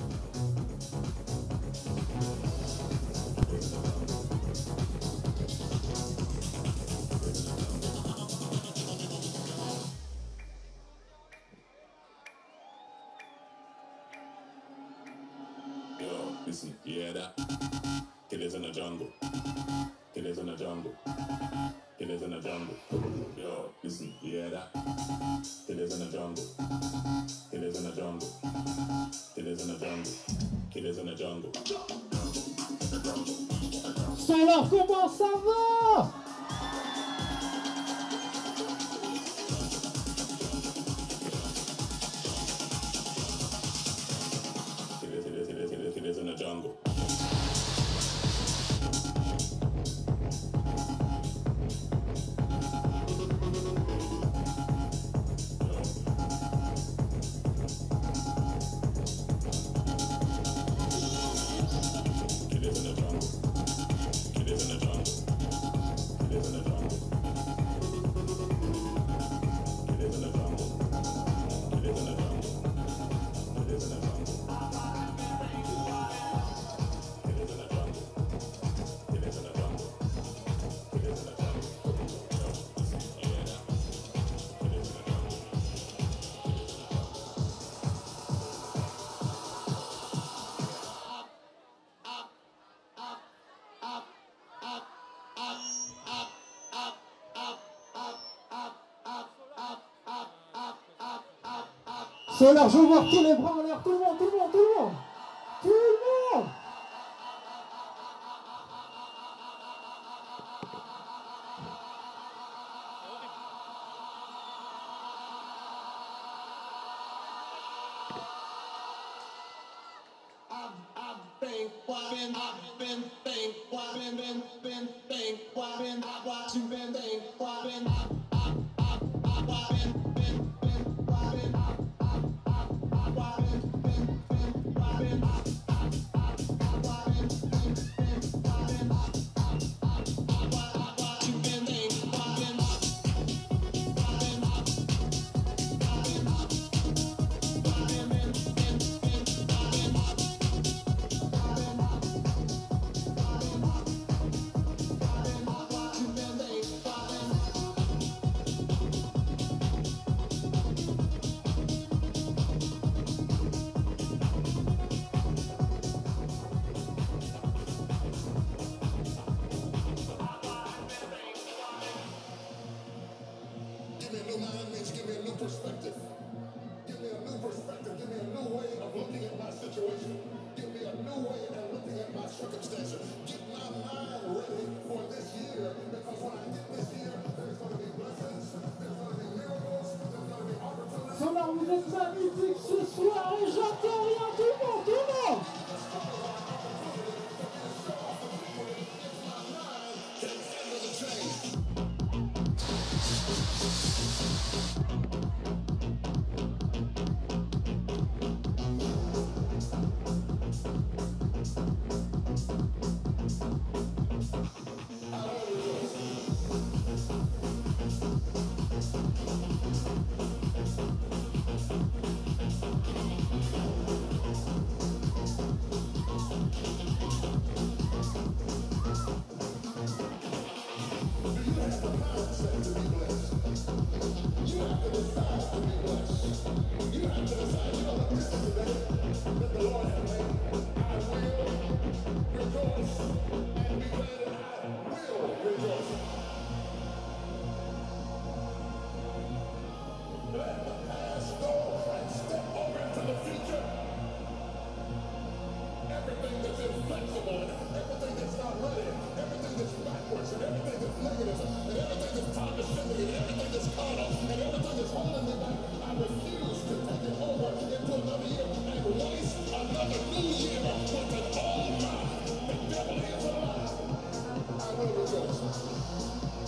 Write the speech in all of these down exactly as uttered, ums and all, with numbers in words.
Listen, you hear that? Killers in the jungle. Killers in the jungle. Killers in the jungle. Yo, listen, you hear that? Killers in the jungle. Killers in the jungle. Killers in the jungle. Killers in the jungle. Alors, comment ça va? Killers in the jungle. Alors, je veux voir tous les bras en l'air, tout le monde, tout le monde, tout le monde, tout le monde. Vous êtes magnifiques ce soir et j'entends rien, tout le monde, tout le monde. I will rejoice.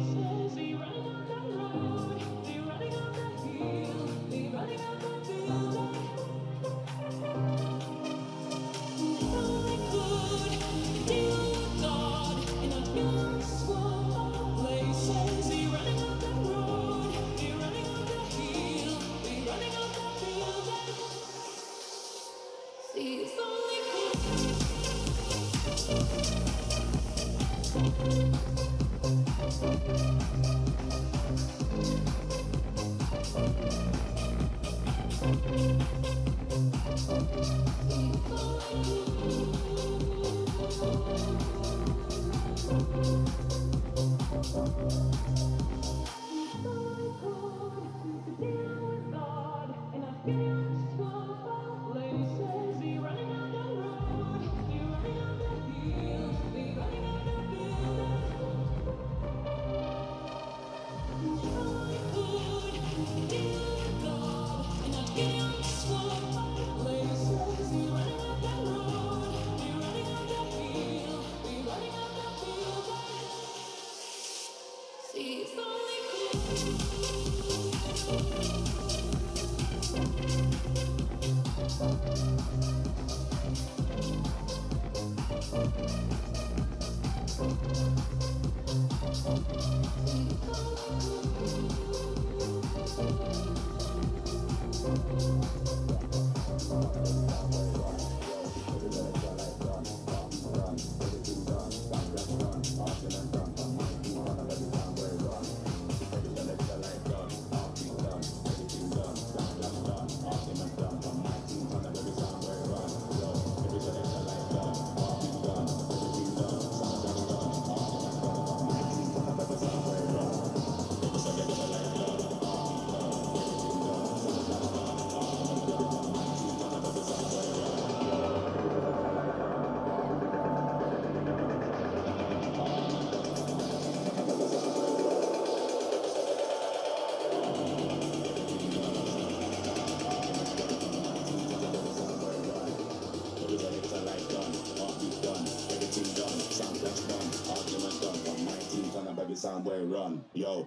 Soundwave run, yo.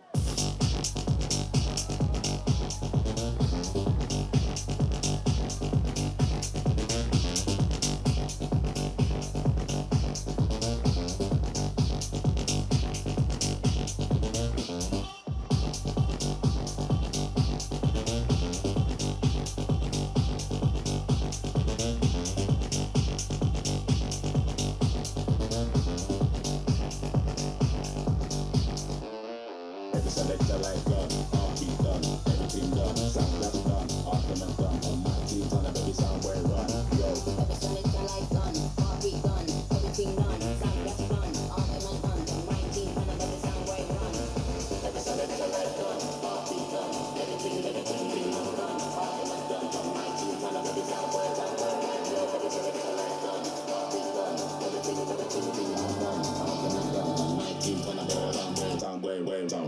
Selector like gun, heartbeat done, everything done, sound clash done, argument done, on my team on a baby Soundwave run, yo. Every selector like gun, heartbeat done, everything done, sound clash done, argument done, on my team on a baby Soundwave run. Every selector like gun, heartbeat done, everything, everything, everything done, argument done, on my team on a baby Soundwave run, yo. Every selector like gun, heartbeat done, everything, everything, everything done, argument done, on my team on a baby Soundwave run, sound.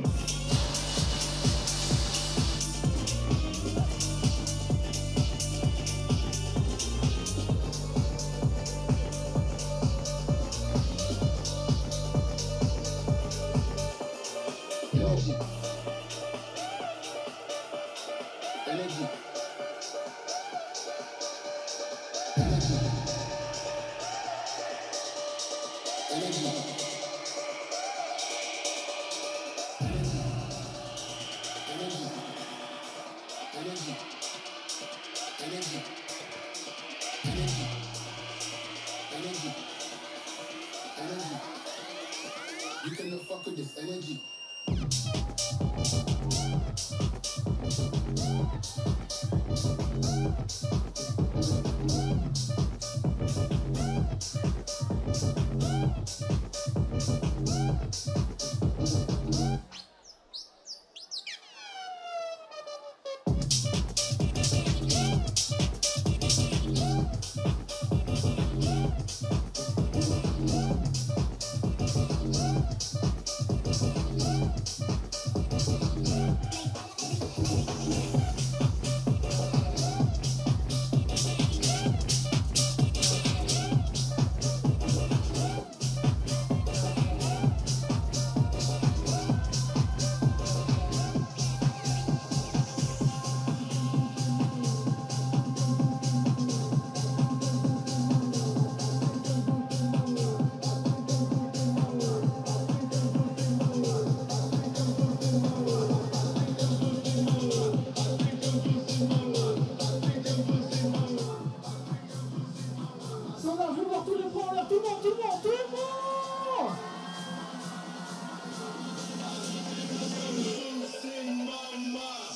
You cannot fuck with this energy.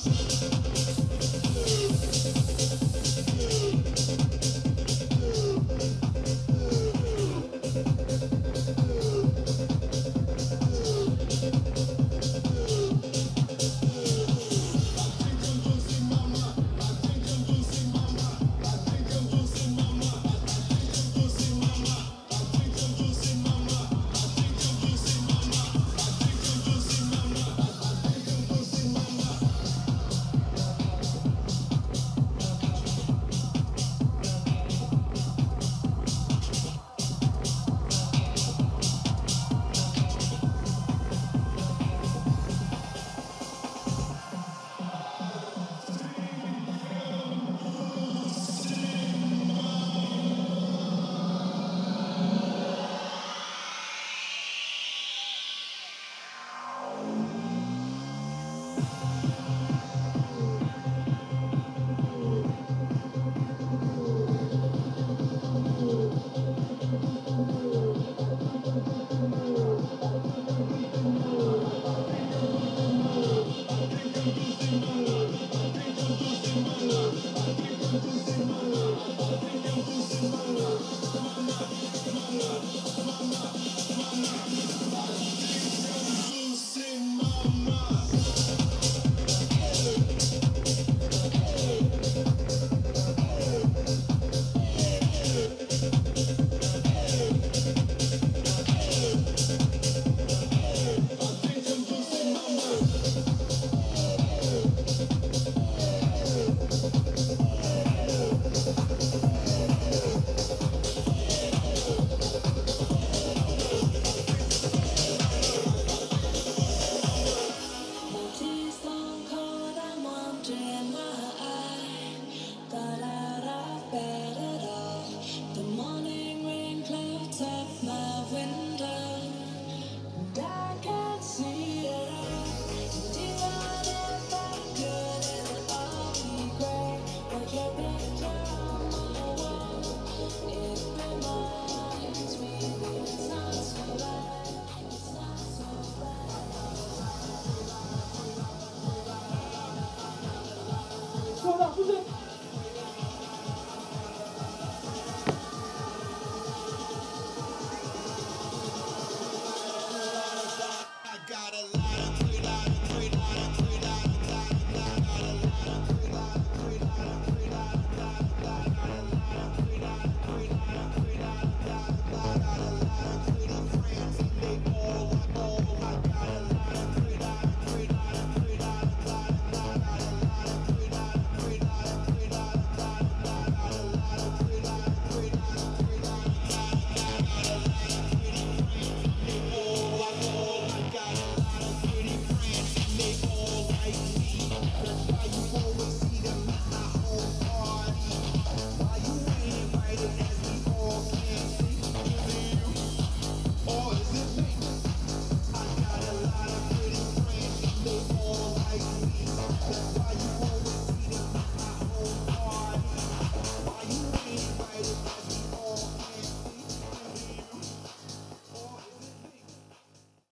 Thank